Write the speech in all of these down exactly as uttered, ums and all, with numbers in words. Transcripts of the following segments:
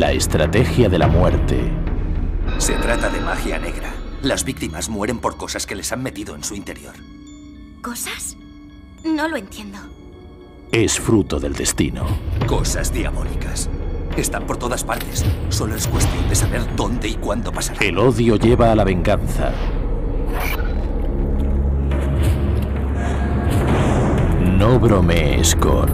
La estrategia de la muerte. Se trata de magia negra. Las víctimas mueren por cosas que les han metido en su interior. ¿Cosas? No lo entiendo. Es fruto del destino. Cosas diabólicas. Están por todas partes. Solo es cuestión de saber dónde y cuándo pasará. El odio lleva a la venganza. No bromees con...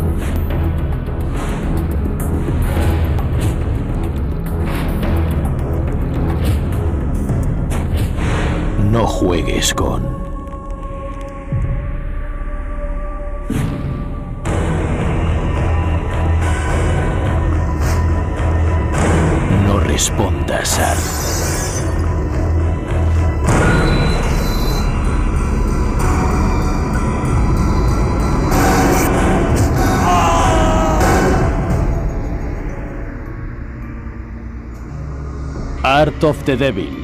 No juegues con... No respondas al... Art of the Devil.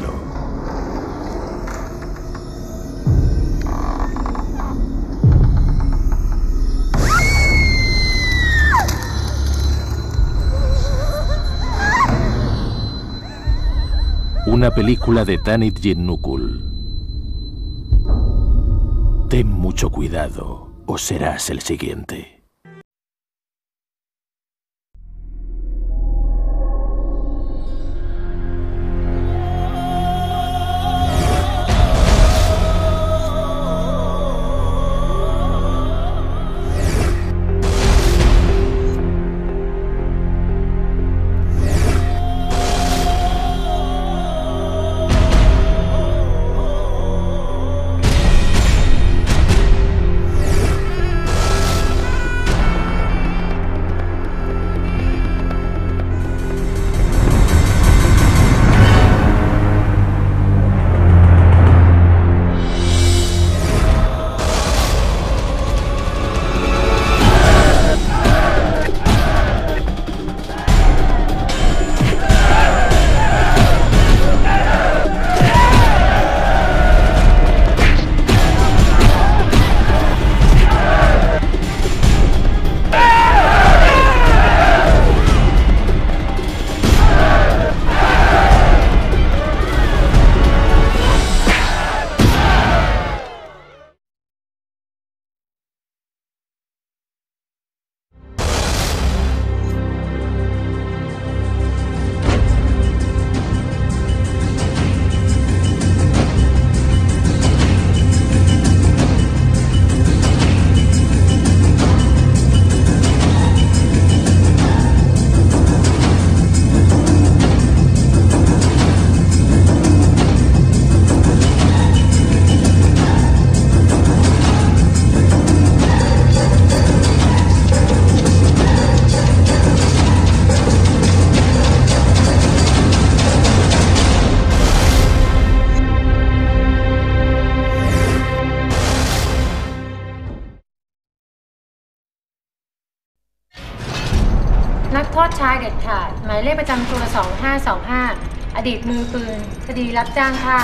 Una película de Tanit Yen-Nukul. Ten mucho cuidado o serás el siguiente. นักโทษชายเด็ดขาดหมายเลขประจำตัวสองห้าสองห้าอดีตมือปืนคดีรับจ้างฆ่า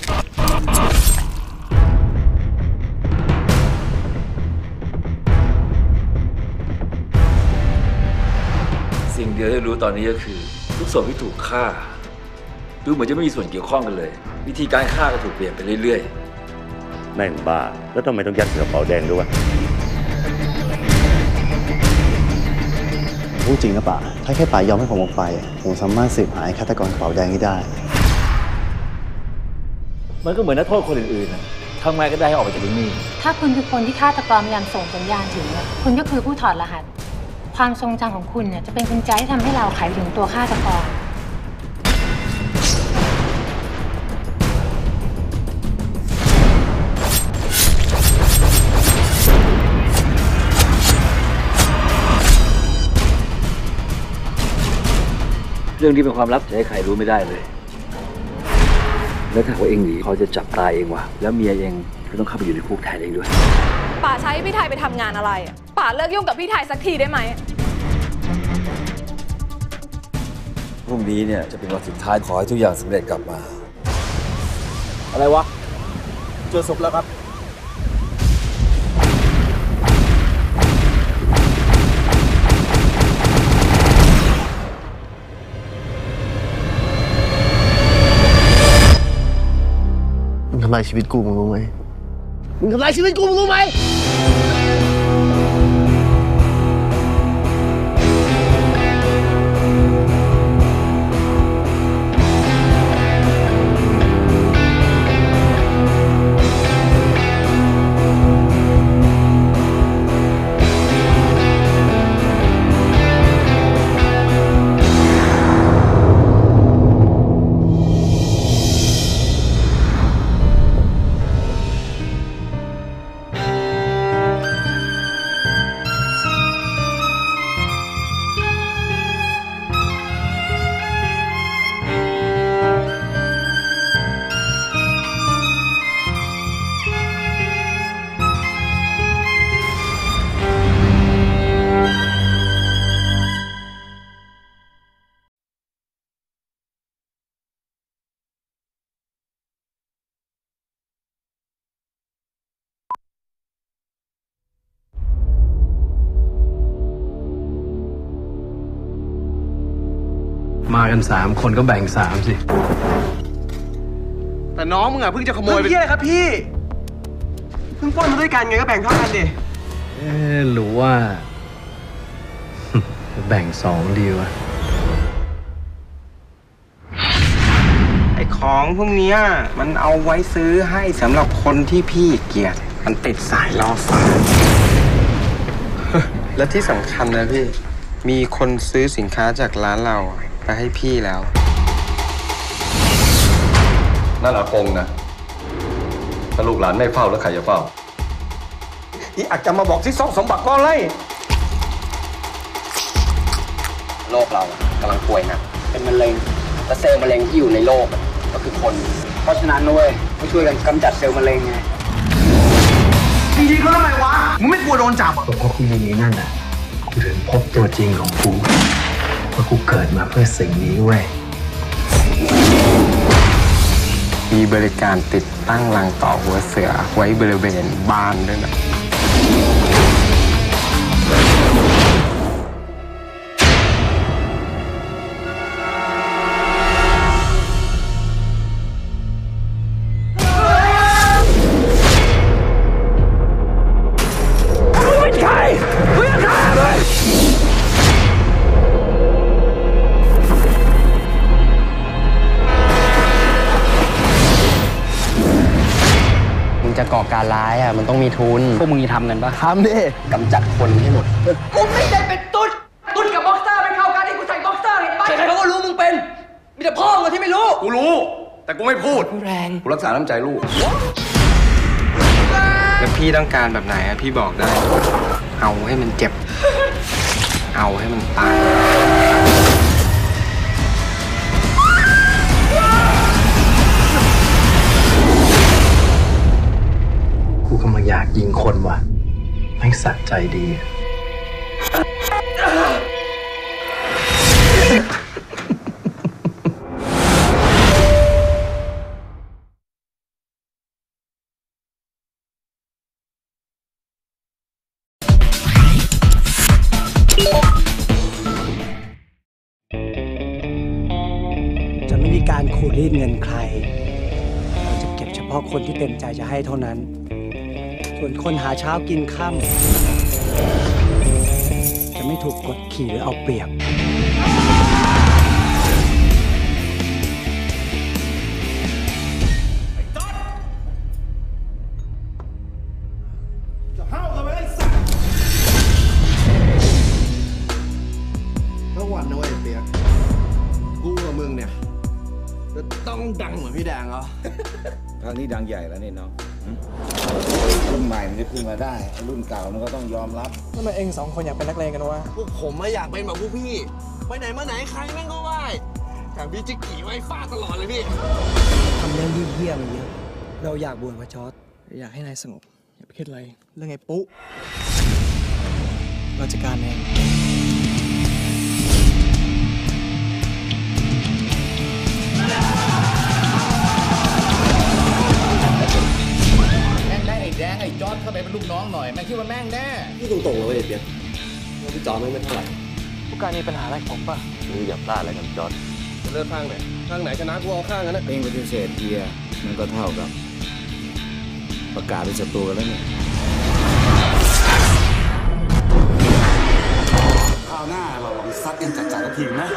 สิ่งเดียวที่รู้ตอนนี้ก็คือทุกศพที่ถูกฆ่าดูเหมือนจะไม่มีส่วนเกี่ยวข้องกันเลยวิธีการฆ่าก็ถูกเปลี่ยนไปเรื่อยๆแม่งบ้าแล้วทำไมต้องยัดกระเป๋าแดงด้วยวะพูดจริงนะป่าถ้าแค่ป่ายอมให้ผมออกไปผมสามารถสืบหาฆาตกรกระเป๋าแดงนี้ได้มันก็เหมือนนักโทษคนอื่นๆทำไงก็ได้ให้ออกไปจากที่นี่ถ้าคุณคือคนที่ฆาตกรพยายามส่งสัญญาณถึงคุณก็คือผู้ถอดรหัสความทรงจำของคุณเนี่ยจะเป็นกุญแจที่ทำให้เราไขถึงตัวฆาตกรเรื่องนี้เป็นความลับจะให้ใครรู้ไม่ได้เลยแล้วถ้าว่าเองหนีเขาจะจับตายเองวะแล้วเมียเองก็ต้องเข้าไปอยู่ในคุกแทนเองด้วยป่าใช้พี่ไทยไปทำงานอะไรป่าเลิกยุ่งกับพี่ไทยสักทีได้ไหมพรุ่งนี้เนี่ยจะเป็นวันสุดท้ายขอให้ทุกอย่างสำเร็จกลับมาอะไรวะเจอศพแล้วครับำลายชีวิตกูมึงรู้ไหมมึงทำลายชีวิตกูมึงรู้ไหมมากันสามคนก็แบ่งสามสิแต่น้องมึงอะเพิ่งจะขโมยไปพี่อะไรครับพี่เพิ่งปล้นมาด้วยกันไงก็แบ่งเท่ากันดิเอ๊ะหรือว่า แบ่งสองดีวะไอ้ของพวกนี้มันเอาไว้ซื้อให้สำหรับคนที่พี่เกลียดมันติดสายล่อฟ้า และที่สำคัญนะพี่มีคนซื้อสินค้าจากร้านเราไปให้พี่แล้วนั่นอากงนะถ้าลูกหลานไม่เฝ้าแล้วใครจะเฝ้าอีอาจจะมาบอกที่ซ่องสมบัติก้อนไล่โลกเรากำลังป่วยหนักเป็นมะเร็งและเซลล์มะเร็งที่อยู่ในโลกก็คือคนเพราะฉะนั้นด้วยต้องช่วยกันกำจัดเซลล์มะเร็งไงจริงๆเขาทำไมวะมึงไม่กลัวโดนจับอ่ะเพราะกูยิงนี้นั่นน่ะกูถึงพบตัวจริงของกูว่ากูเกิดมาเพื่อสิ่งนี้เว้ยมีบริการติดตั้งรังต่อหัวเสือไว้บริเวณบ้านด้วยนะจะก่อการร้ายอ่ะมันต้องมีทุนพวกมึงจะทำกันปะทำดิกำจัดคนให้หมดกูไม่ได้เป็นตุ๊ดตุ๊ดกับบ็อกเซอร์ไม่เข้ากันที่กูใส่บ็อกเซอร์เห็นปะใครๆเขาก็รู้มึงเป็นมีแต่พ่อมึงที่ไม่รู้กูรู้แต่กูไม่พูดแรงกูรักษาน้ำใจลูกแล้วพี่ต้องการแบบไหนอ่ะพี่บอกได้เอาให้มันเจ็บเอาให้มันตายกูกำลังอยากยิงคนว่ะแม่งสัตว์ใจดีจะไม่มีการขูดรีดเงินใครเราจะเก็บเฉพาะคนที่เต็มใจจะให้เท่านั้นส่วนคนหาเช้ากินค่ำจะไม่ถูกกดขี่หรือเอาเปรียบจะห้าวกันไปไอ้สัตว์ทั้งวันนะเว้ยเปียกกูกับมึงเนี่ยจะต้องดังเหมือนพี่แดงเหรอครั้งนี้ดังใหญ่แล้วนี่น้องรุ่นใหม่มันจะขึ้นมาได้รุ่นเก่ามันก็ต้องยอมรับทำไมเองสองคนอยากเป็นนักเลงกันวะพวกผมไม่อยากเป็นแบบพวกพี่ไปไหนมาไหนใครแม่งก็ไหวแถมพี่จิกกี่ไว้ฟาดตลอดเลยพี่ทำเรื่องเหี้ยมาเยอะเราอยากบวชพระชอตอยากให้นายสงบอย่าไปคิดอะไรเรื่องไอ้ปุ๊เราจัดการเองแดงไอ้จอร์ดเข้าไปเป็นลูกน้องหน่อยแม่คิดว่าแม่งแน่พี่ตรงๆเลยเปียกว่าพี่จอร์ดไม่เท่าไหร่ผู้การมีปัญหาอะไรผมป่ะมึงอย่าพลาดอะไรกับจอร์ดจะเลือกข้างไหนข้างไหนชนะกูเอาข้างนั้นนะเองปฏิเสธเกียร์มันก็เท่ากับประกาศเป็นศัตรูกันแล้วเนี่ยคราวหน้าเราลองซัดกันจัดๆทีนะ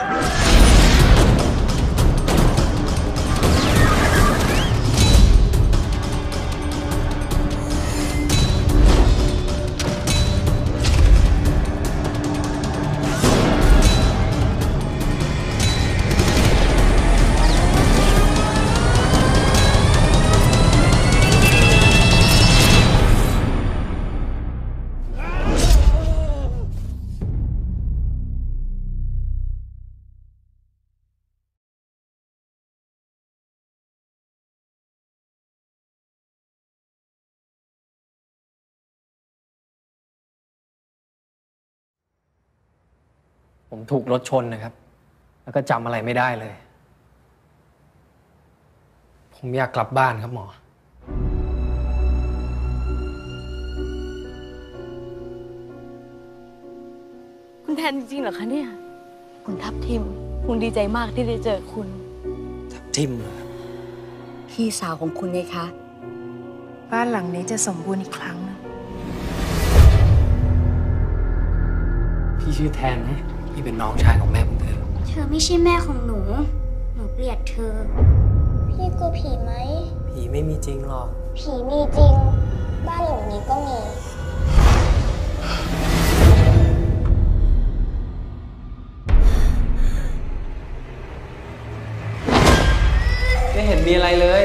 ผมถูกรถชนนะครับแล้วก็จำอะไรไม่ได้เลยผมอยากกลับบ้านครับหมอคุณแทนจริงๆเหรอคะเนี่ยคุณทับทิมคงดีใจมากที่ได้เจอคุณทับทิมพี่สาวของคุณไงคะบ้านหลังนี้จะสมบูรณ์อีกครั้งนึงพี่ชื่อแทนไหมพี่เป็นน้องชายของแม่ของเธอเธอไม่ใช่แม่ของหนูหนูเกลียดเธอพี่กลัวผีไหมผีไม่มีจริงหรอกผีมีจริงบ้านหลังนี้ก็มีไม่เห็นมีอะไรเลย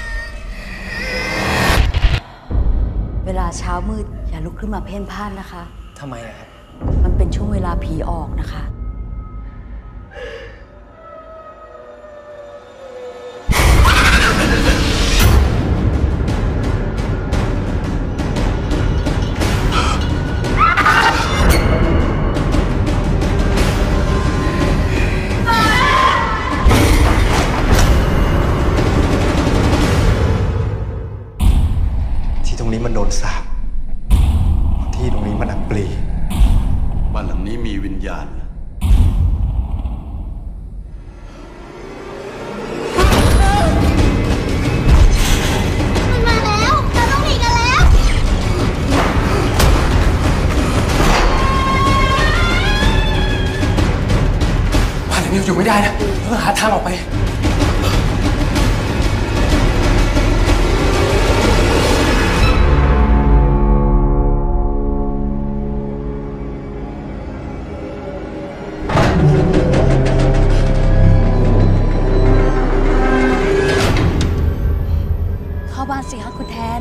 เวลาเช้ามืดอย่าลุกขึ้นมาเพ่นพ่านนะคะทำไมอะครับมันเป็นช่วงเวลาผีออกนะคะที่ตรงนี้มันโดนสาปที่ตรงนี้มันอับปรีบ้านหลังนี้มีวิญญาณมันมาแล้วเราต้องหนีกันแล้วบ้านหลังนี้อยู่ไม่ได้นะต้องหาทางออกไปบ้านสิคะคุณแทน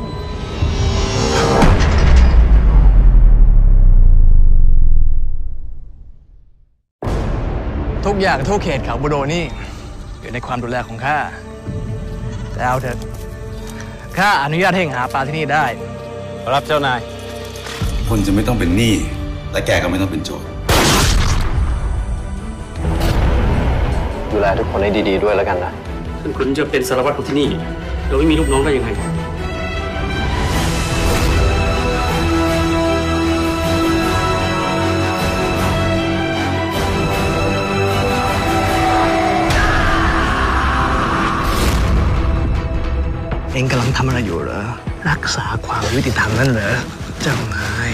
ทุกอย่างทั่วเขตเขาบูโดนี่อยู่ในความดูแลของข้าแต่เอาเถอะข้าอนุญาตให้หาปลาที่นี่ได้รับเจ้านายคนจะไม่ต้องเป็นหนี้และแกก็ไม่ต้องเป็นโจรดูแลทุกคนให้ดีๆด้วยแล้วกันนะถึงคุณจะเป็นสารวัตรของที่นี่เราไม่มีลูกน้องได้ยังไงเองกำลังทำอะไรอยู่เหรอรักษาความยุติธรรมนั่นเหรอเจ้านาย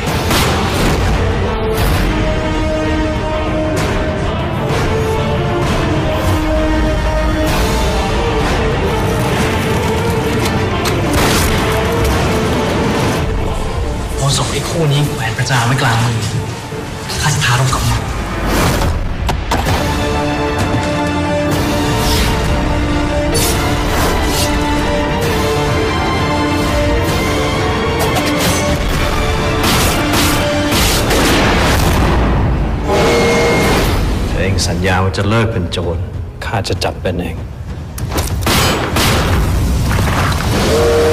พอส่งไอ้คู่นี้แหวนประจานไว้กลางมือข้าจะพาเรากลับมาสัญญาว่าจะเลิกเป็นโจรข้าจะจับเป็นเอง